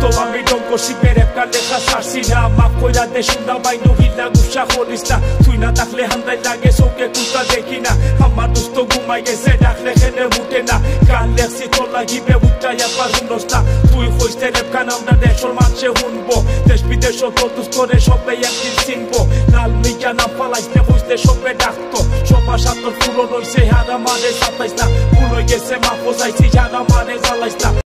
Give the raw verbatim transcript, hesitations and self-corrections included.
তো আমি ডঙ্ক শিবের একটা লেখা সারছি না মাফ কইরা দে শুননা মাই নহিলা গুসা করিস না তুই না থাকলে হান্দাই লাগে চোখে কুত্তা দেখি না আমার দুস্থ ঘুমাই গেছে ডাকলে খেলে উঠে না গান লেখছি তোর লাগিবে উঠাই একবার শুনস না তুই কইতে রেপখান আমরা দেশের মানুষে শুনবো দেশ বিদেশ প্রদুষ করে সবাই একদিন চিনবো লাল মিয়া নাম পালাইতে কইতে সবে ডাকতো সবার সাথে পুরো রয়েছে হারা মানে সাতাইস না ভুল হয়ে গেছে মা বোঝাইছি যারা মানে জ্বালাইস না